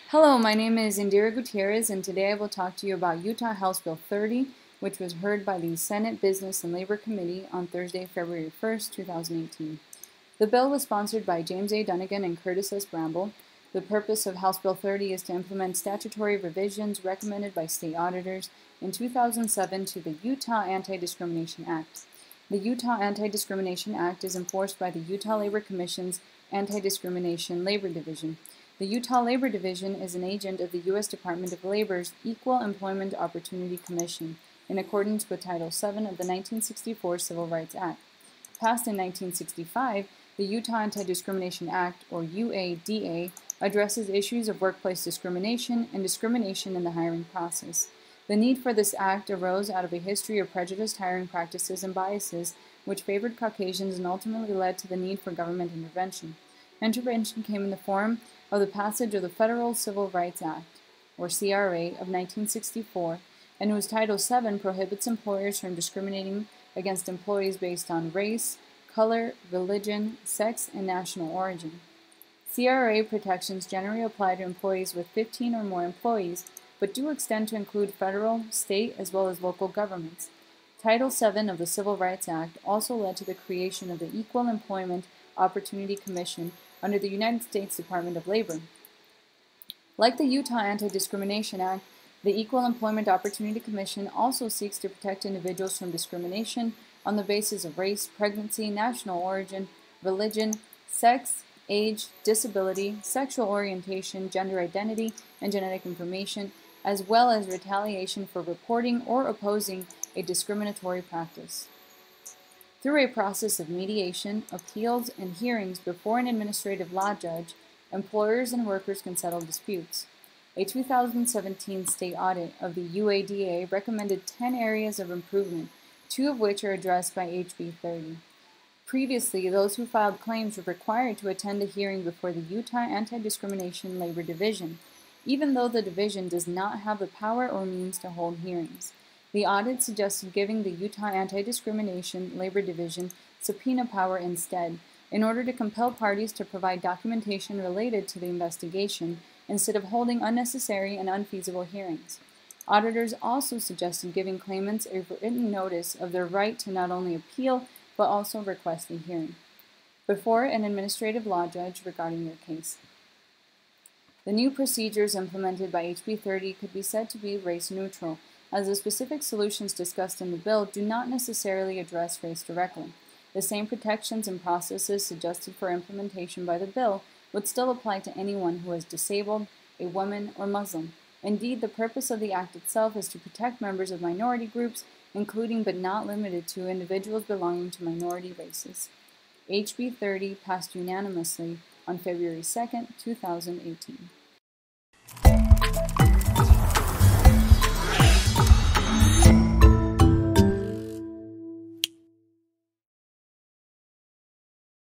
Hello, my name is Indira Gutierrez, and today I will talk to you about Utah House Bill 30, which was heard by the Senate Business and Labor Committee on Thursday, February 1st, 2018. The bill was sponsored by James A. Dunnigan and Curtis S. Bramble. The purpose of House Bill 30 is to implement statutory revisions recommended by state auditors in 2007 to the Utah Anti-Discrimination Act. The Utah Anti-Discrimination Act is enforced by the Utah Labor Commission's Anti-Discrimination Labor Division. The Utah Labor Division is an agent of the U.S. Department of Labor's Equal Employment Opportunity Commission in accordance with Title VII of the 1964 Civil Rights Act. Passed in 1965, the Utah Anti-Discrimination Act, or UADA, addresses issues of workplace discrimination and discrimination in the hiring process. The need for this act arose out of a history of prejudiced hiring practices and biases which favored Caucasians and ultimately led to the need for government intervention. Intervention came in the form of the passage of the Federal Civil Rights Act, or CRA, of 1964, and whose Title VII prohibits employers from discriminating against employees based on race, color, religion, sex, and national origin. CRA protections generally apply to employees with 15 or more employees, but do extend to include federal, state, as well as local governments. Title VII of the Civil Rights Act also led to the creation of the Equal Employment Opportunity Commission under the United States Department of Labor. Like the Utah Anti-Discrimination Act, the Equal Employment Opportunity Commission also seeks to protect individuals from discrimination on the basis of race, pregnancy, national origin, religion, sex, age, disability, sexual orientation, gender identity, and genetic information, as well as retaliation for reporting or opposing a discriminatory practice. Through a process of mediation, appeals, and hearings before an administrative law judge, employers and workers can settle disputes. A 2017 state audit of the UADA recommended 10 areas of improvement, 2 of which are addressed by HB 30. Previously, those who filed claims were required to attend a hearing before the Utah Anti-Discrimination Labor Division, even though the division does not have the power or means to hold hearings. The audit suggested giving the Utah Anti-Discrimination Labor Division subpoena power instead, in order to compel parties to provide documentation related to the investigation instead of holding unnecessary and unfeasible hearings. Auditors also suggested giving claimants a written notice of their right to not only appeal, but also request a hearing before an administrative law judge regarding their case. The new procedures implemented by HB 30 could be said to be race neutral, as the specific solutions discussed in the bill do not necessarily address race directly. The same protections and processes suggested for implementation by the bill would still apply to anyone who is disabled, a woman, or Muslim. Indeed, the purpose of the act itself is to protect members of minority groups, including but not limited to individuals belonging to minority races. HB 30 passed unanimously on February 2, 2018.